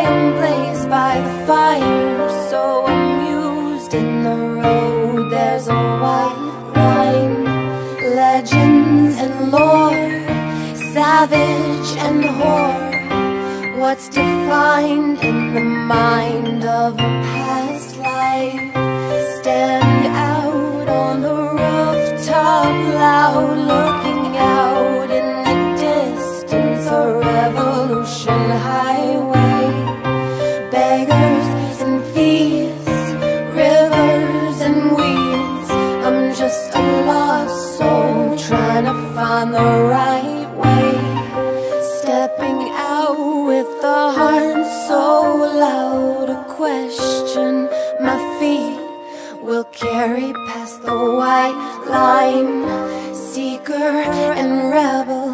am blazed by the fire, so amused in the road. There's a white line, legends and lore, savage and whore. What's defined in the mind of a past life? Stand out on the rooftop loud, looking out in the distance, a revolution highway. Beggars and thieves, rivers and weeds. I'm just a lost soul trying to find the right way. Stepping out with a heart so loud, a question my feet will carry past the white line. Seeker and rebel,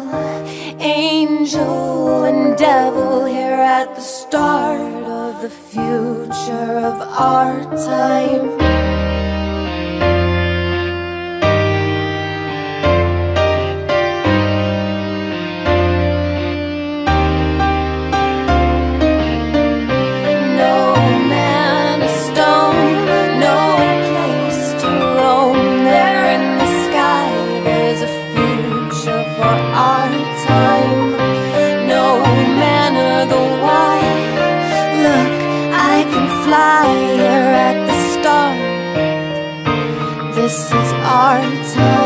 angel and devil, here at the start of the future of our time. Fly here at the start. This is our time.